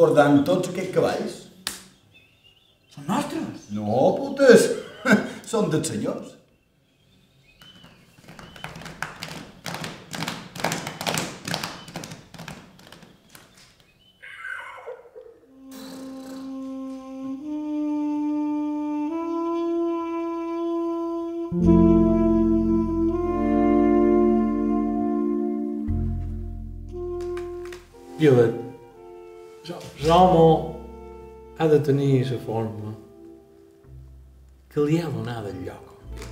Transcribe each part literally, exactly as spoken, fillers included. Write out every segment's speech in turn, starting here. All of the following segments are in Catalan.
guardant tots aquests cavalls. Són nostres? No, putes. Són dels senyors. Violet, l'home ha de tenir la forma que li ha donat el lloc.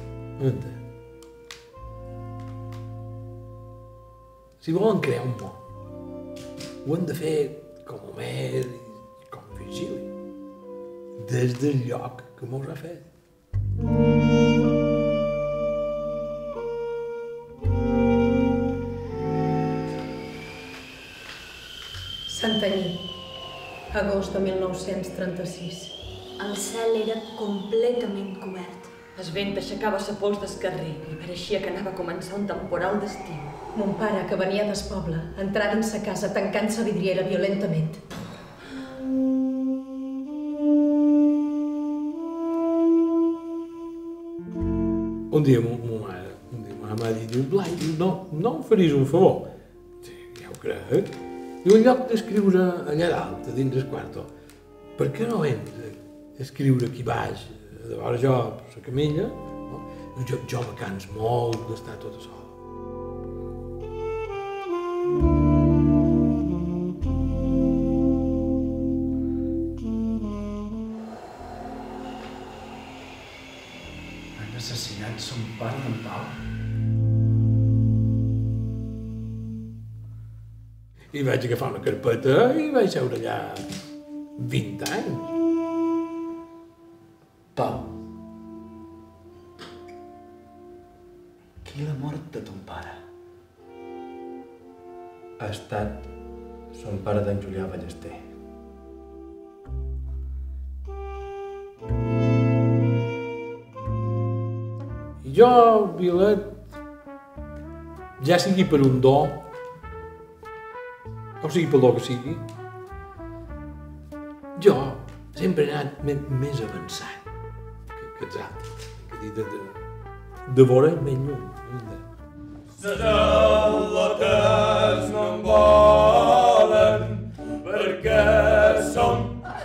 Si volen crear un món, ho han de fer com Homer i com Virgili, des del lloc que mos ha fet. Santanyí, agost de mil nou-cents trenta-sis. El cel era completament cobert. El vent aixecava la pols del carrer i pareixia que anava a començar un temporal d'estiu. Mon pare, que venia del poble, entrava en sa casa tancant sa vidriera violentament. Un dia ma mare, un dia ma mare diu, Blai, no, no em faries un favor. Sí, ja ho crec. I en lloc d'escriure allà dalt, a dins del quarto, per què no hem d'escriure aquí baix, de vora jo, per la camilla? No? Jo, jo me cans molt d'estar tota sola. Han assassinat son pare en Pau. I vaig agafar una carpeta i vaig seure allà vint anys. Pau, qui l'ha mort de ton pare? Ha estat son pare d'en Julià Ballester. I jo, Violet, ja sigui per un do, o sigui pel que sigui, jo sempre he anat més avançat que els altres, que dir de, de veure més lluny. Les al·lotes no em volen perquè som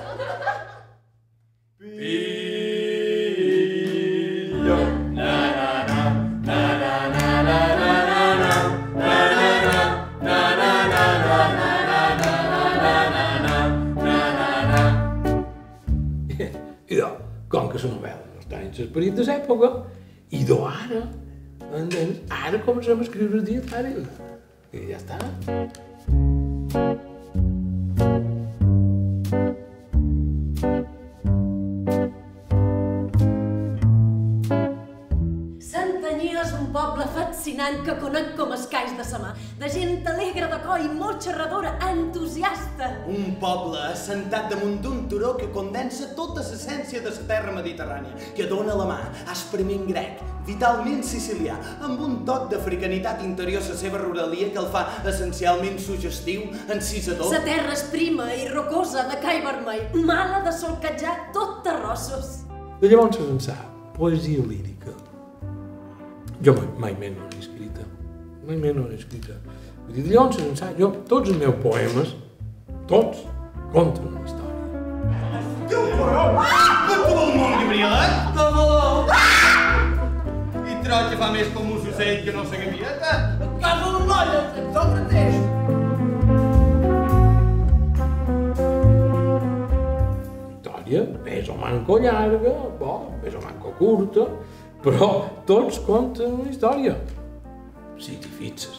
pillo. Na na na na na na na na na na na I do, com que la novel·la no està en l'esperit de l'època, i do ara, entens? Ara comencem a escriure el dietari. I ja està. Santanyí és un poble fascinant que conec com els cais de sa mà, de gent alegre de coll, molt xerradora, entusiasta. Un poble assentat damunt d'un turó que condensa tota l'essència de la terra mediterrània, que dona la mà asprement grec, vitalment sicilià, amb un toc d'africanitat interior a la seva ruralia que el fa essencialment suggestiu, encisador. La terra és prima i rocosa, de cai vermell, mala de solcatjar tot terrossos. De llavors ençà, poesia lírica. Jo mai, mai menys no l'he escrita. Mai menys no l'he escrita. Vull dir, de llavors ençà, jo, tots els meus poemes, tots, conten una història. Tu, però! Per tot el món, Gabriela! De valor! I troja fa més com un ocell que no la gavieta. Casa d'un noia, Sòcrates! Història, més o manco llarga, bo, més o manco curta, però tots conten una història. Si t'hi fixes.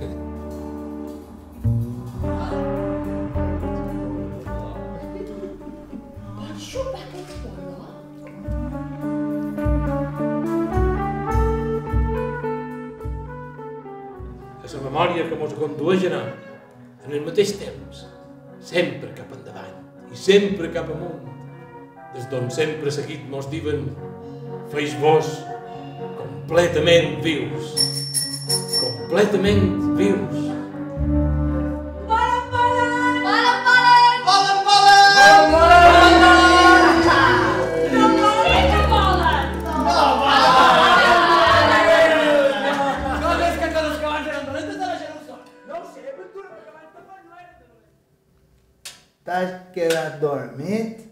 La memòria que mos condueixen en el mateix temps, sempre cap endavant i sempre cap amunt, des d'on sempre seguit mos diuen feix-vos completament vius, completament vius. Volen, volen! Volen, volen! Volen, volen! T'has quedat dormit?